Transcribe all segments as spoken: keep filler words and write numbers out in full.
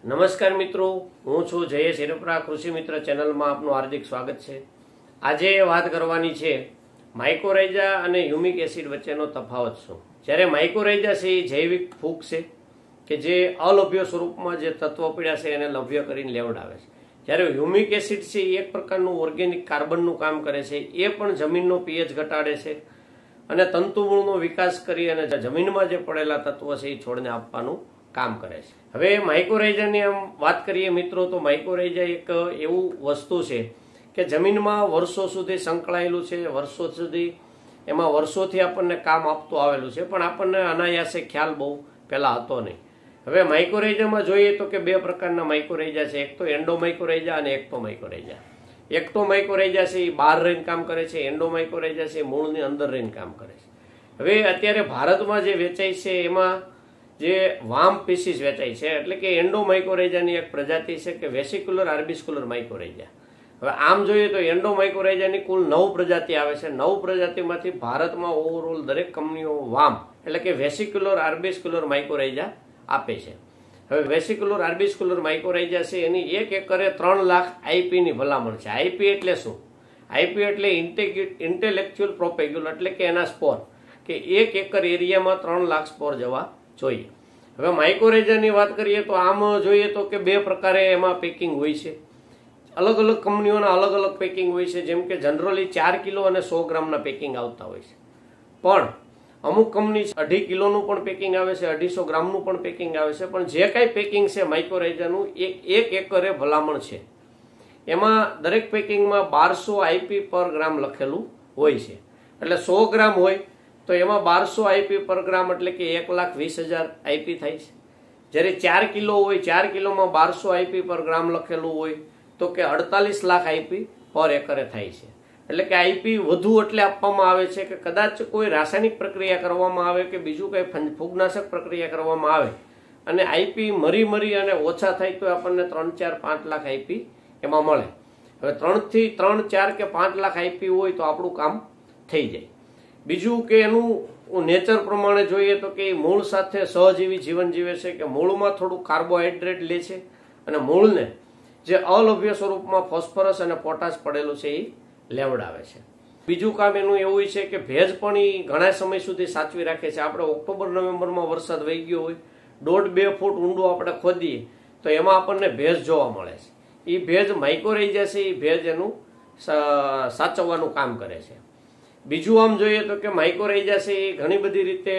નમસ્કાર મિત્રો, હું છું જયેશ હિરપરા. કૃષિ મિત્ર ચેનલમાં આપનું હાર્દિક સ્વાગત છે. આજે વાત કરવાની છે માઇકોરાઇઝા અને હ્યુમિક એસિડ વચ્ચેનો તફાવત શું. જ્યારે માઇકોરાઇઝા છે એ જૈવિક ફૂગ છે કે જે અલભ્ય સ્વરૂપમાં જે તત્વો પીડા છે એને લભ્ય કરીને લેવડાવે છે. જ્યારે હ્યુમિક એસિડ છે એ એક પ્રકારનું ઓર્ગેનિક કાર્બનનું કામ કરે છે. એ પણ જમીનનો પીએચ ઘટાડે છે અને તંતુમૂળનો વિકાસ કરી અને જમીનમાં જે પડેલા તત્વો છે એ છોડને આપવાનું કામ કરે છે. હવે માઇકોરાઇઝાની આમ વાત કરીએ મિત્રો, તો માઇકોરાઇઝા એક એવું વસ્તુ છે કે જમીનમાં વર્ષો સુધી સંકળાયેલું છે. વર્ષો સુધી એમાં વર્ષોથી આપણને કામ આપતું આવેલું છે, પણ આપણને અનાયાસે ખ્યાલ બહુ પહેલા હતો નહીં. હવે માઇકોરાઇઝામાં જોઈએ તો કે બે પ્રકારના માઇકોરાઇઝા છે. એક તો એન્ડોમાઇકોરાઇઝા અને એક્ટોમાઇકોરાઇઝા. એક્ટોમાઇકોરાઇઝા છે એ બહાર રહીને કામ કરે છે. એન્ડોમાઇકોરાઇઝા છે એ મૂળની અંદર રહીને કામ કરે છે. હવે અત્યારે ભારતમાં જે વેચાય છે એમાં જે વામ પીસીસ વેચાય છે, એટલે કે એન્ડોમાઇકોરાઇઝાની એક પ્રજાતિ છે કે વેસિક્યુલર આર્બિસ્ક્યુલર માઇકોરાઇઝા. હવે આમ જોઈએ તો એન્ડોમાઇકોરાઇઝાની કુલ નવ પ્રજાતિ આવે છે. નવ પ્રજાતિમાંથી ભારતમાં ઓવરઓલ દરેક કંપનીઓ વામ એટલે કે વેસિક્યુલર આર્બિસ્ક્યુલર માઇકોરાઇઝા આપે છે. હવે વેસિક્યુલર આર્બિસ્ક્યુલર માઇકોરાઇઝા છે એની એક એકરે ત્રણ લાખ આઈપીની ભલામણ છે. આઈપી એટલે શું? આઈપી એટલે ઇન્ટેલેક્ચ્યુઅલ પ્રોપેગ્યુલ, એટલે કે એના સ્પોર કે એક એકર એરિયામાં ત્રણ લાખ સ્પોર જવા જોઈએ. હવે માઇકોરાઇઝાની વાત કરીએ તો આમ જોઈએ તો કે બે પ્રકારે એમાં પેકિંગ હોય છે. અલગ અલગ કંપનીઓના અલગ અલગ પેકિંગ હોય છે. જેમ કે જનરલી ચાર કિલો અને સો ગ્રામના પેકિંગ આવતા હોય છે, પણ અમુક કંપની અઢી કિલોનું પણ પેકિંગ આવે છે, અઢીસો ગ્રામનું પણ પેકિંગ આવે છે. પણ જે કાંઈ પેકિંગ છે માઇકોરાઇઝાનું એ એક એકરે ભલામણ છે. એમાં દરેક પેકિંગમાં બારસો આઈપી પર ગ્રામ લખેલું હોય છે. એટલે સો ગ્રામ હોય તો એમાં બારસો આઈપી પર ગ્રામ એટલે કે એક લાખ વીસ હજાર આઈપી થાય છે. જ્યારે ચાર કિલો હોય, ચાર કિલોમાં બારસો આઈપી પર ગ્રામ લખેલું હોય તો કે અડતાલીસ લાખ આઈપી પર એકરે થાય છે. એટલે કે આઈપી વધુ એટલે આપવામાં આવે છે કે કદાચ કોઈ રાસાયણિક પ્રક્રિયા કરવામાં આવે કે બીજું કંઈ ફૂગનાશક પ્રક્રિયા કરવામાં આવે અને આઈપી મરી મરી અને ઓછા થાય તો આપણને ત્રણ ચાર પાંચ લાખ આઈપી એમાં મળે. હવે ત્રણથી ત્રણ ચાર કે પાંચ લાખ આઈપી હોય તો આપણું કામ થઈ જાય. બીજું કે એનું નેચર પ્રમાણે જોઈએ તો કે મૂળ સાથે સહજીવી જીવન જીવે છે, કે મૂળમાં થોડું કાર્બોહાઈડ્રેટ લે છે અને મૂળને જે અલભ્ય સ્વરૂપમાં ફોસ્ફરસ અને પોટાશ પડેલું છે એ લેવડાવે છે. બીજું કામ એનું એવું છે કે ભેજ પણ એ ઘણા સમય સુધી સાચવી રાખે છે. આપણે ઓક્ટોબર નવેમ્બરમાં વરસાદ વહી ગયો હોય, દોઢ બે ફૂટ ઊંડું આપણે ખોદીએ તો એમાં આપણને ભેજ જોવા મળે છે. એ ભેજ માઇકોરાઇઝા છે એ ભેજ એનું સાચવવાનું કામ કરે છે. બીજું આમ જોઈએ તો કે માઇકોરાઇઝા છે એ ઘણી બધી રીતે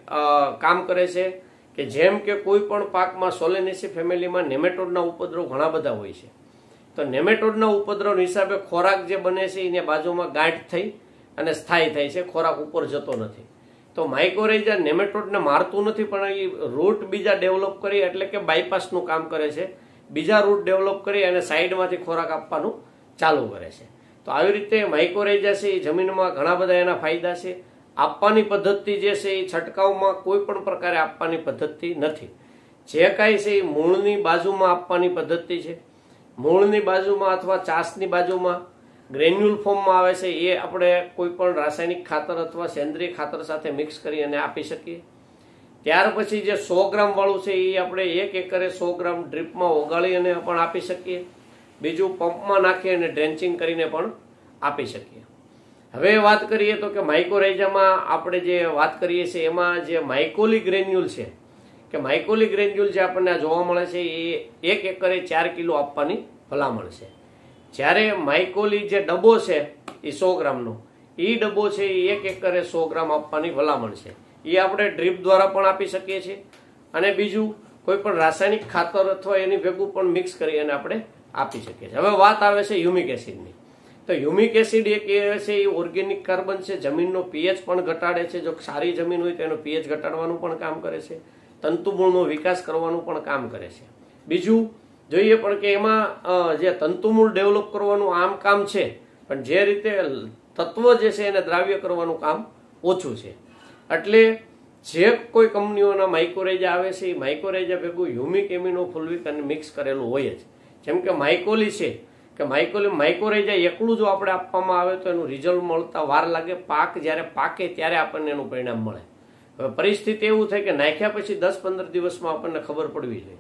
કામ કરે છે, કે જેમ કે કોઈ પણ પાકમાં સોલેનેસી ફેમિલીમાં નેમેટોડના ઉપદ્રવ ઘણા બધા હોય છે. તો નેમેટોડના ઉપદ્રવ હિસાબે ખોરાક જે બને છે એને બાજુમાં ગાંઠ થઈ અને સ્થાયી થાય છે, ખોરાક ઉપર જતો નથી. તો માઇકોરાઇઝા નેમેટોડને મારતું નથી, પણ એ રૂટ બીજા ડેવલપ કરી એટલે કે બાયપાસનું કામ કરે છે. બીજા રૂટ ડેવલપ કરી અને સાઈડમાંથી ખોરાક આપવાનું ચાલુ કરે છે. તો આવી રીતે માઇકોરાઇઝા છે એ જમીનમાં ઘણા બધા એના ફાયદા છે. આપવાની પદ્ધતિ જે છે એ છંટકાવમાં કોઈ પણ પ્રકારે આપવાની પદ્ધતિ નથી. જે કાંઈ છે એ મૂળની બાજુમાં આપવાની પદ્ધતિ છે. મૂળની બાજુમાં અથવા ચાસની બાજુમાં ગ્રેન્યુલ ફોર્મમાં આવે છે, એ આપણે કોઈ પણ રાસાયણિક ખાતર અથવા સેન્દ્રિય ખાતર સાથે મિક્સ કરી અને આપી શકીએ. ત્યાર પછી જે સો ગ્રામ વાળું છે એ આપણે એક એકરે સો ગ્રામ ડ્રીપમાં ઓગાળી અને પણ આપી શકીએ. બીજું પંપમાં નાખી અને ડ્રેન્ચિંગ કરીને પણ આપી શકીએ. હવે વાત કરીએ તો કે માઇકોરાઇઝામાં આપણે જે વાત કરીએ છીએ એમાં જે માઇકોલી ગ્રેન્યુલ છે, કે માઇકોલી ગ્રેન્યુલ જે આપણને જોવા મળે છે એ એક એકરે ચાર કિલો આપવાની ભલામણ છે. જ્યારે માઇકોલી જે ડબ્બો છે એ સો ગ્રામનો, એ ડબ્બો છે એ એક એકરે સો ગ્રામ આપવાની ભલામણ છે. એ આપણે ડ્રીપ દ્વારા પણ આપી શકીએ છીએ અને બીજું કોઈ પણ રાસાયણિક ખાતર અથવા એની ભેગું પણ મિક્સ કરી અને આપણે આપી શકીએ છીએ. હવે વાત આવે છે હ્યુમિક એસિડની. તો હ્યુમિક એસિડ એક એ છે એ ઓર્ગેનિક કાર્બન છે, જમીનનો પીએચ પણ ઘટાડે છે. જો સારી જમીન હોય તો એનો પીએચ ઘટાડવાનું પણ કામ કરે છે, તંતુમૂળનો વિકાસ કરવાનું પણ કામ કરે છે. બીજું જોઈએ પણ કે એમાં જે તંતુમૂળ ડેવલપ કરવાનું આમ કામ છે, પણ જે રીતે તત્વ જે છે એને દ્રાવ્ય કરવાનું કામ ઓછું છે. એટલે જે કોઈ કંપનીઓના માઇકોરાઇઝા આવે છે એ માઇકોરાઇઝા ભેગું હ્યુમિક એમિનો ફુલ્વિક અને મિક્સ કરેલું હોય જ. જેમ કે માઇકોલી છે કે માઇકોલી માઇકોરાઇઝા એકલું જો આપણે આપવામાં આવે તો એનું રિઝલ્ટ મળતા વાર લાગે. પાક જ્યારે પાકે ત્યારે આપણને એનું પરિણામ મળે. હવે પરિસ્થિતિ એવું થાય કે નાખ્યા પછી દસ પંદર દિવસમાં આપણને ખબર પડવી જોઈએ.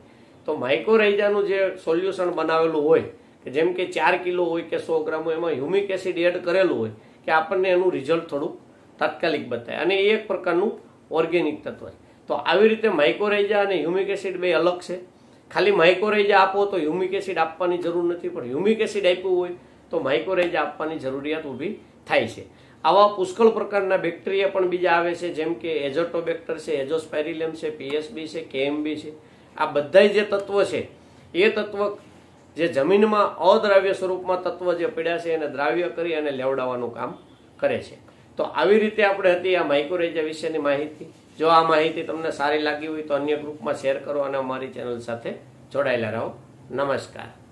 તો માઇકોરાઇઝાનું જે સોલ્યુશન બનાવેલું હોય કે જેમ કે ચાર કિલો હોય કે સો ગ્રામ હોય, એમાં હ્યુમિક એસિડ એડ કરેલું હોય કે આપણને એનું રિઝલ્ટ થોડું તાત્કાલિક બતાવે, અને એ એક પ્રકારનું ઓર્ગેનિક તત્વ છે. તો આવી રીતે માઇકોરાઇઝા અને હ્યુમિક એસિડ બે અલગ છે. ખાલી માઇકોરાઇઝા આપો તો હ્યુમિક એસિડ આપવાની જરૂર નથી, પણ હ્યુમિક એસિડ આપ્યું હોય તો માઇકોરાઇઝા આપવાની જરૂરિયાત ઊભી થાય છે. આવા પુષ્કળ પ્રકારના બેક્ટેરિયા પણ બીજા આવે છે, જેમ કે એઝોટોબેક્ટર છે, એઝોસ્પાયરિલમ છે, પીએસબી છે, કેએમબી છે. આ બધા જે તત્વ છે એ તત્વ જે જમીનમાં અદ્રાવ્ય સ્વરૂપમાં તત્વ જે પડ્યા છે એને દ્રાવ્ય કરી અને લેવડાવવાનું કામ કરે છે. તો આવી રીતે આપણે હતી આ માઇકોરાઇઝા વિશેની માહિતી. જો આ માહિતી તમને સારી લાગી હોય તો અન્ય ગ્રુપમાં શેર કરો અને અમારી ચેનલ સાથે જોડાયેલા રહો. નમસ્કાર.